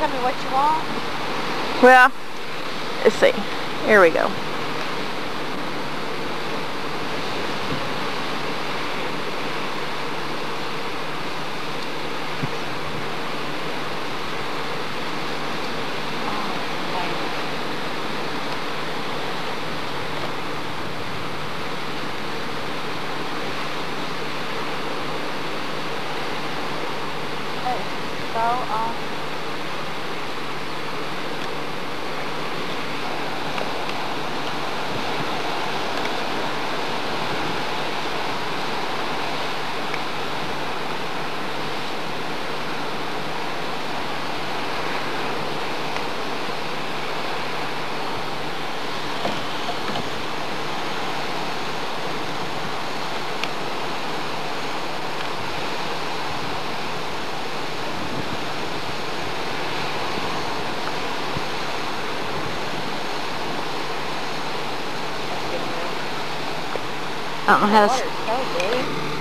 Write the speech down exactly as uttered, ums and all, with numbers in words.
tell me what you want? Well, let's see. Here we go. So, um, I don't know how to... water's so big.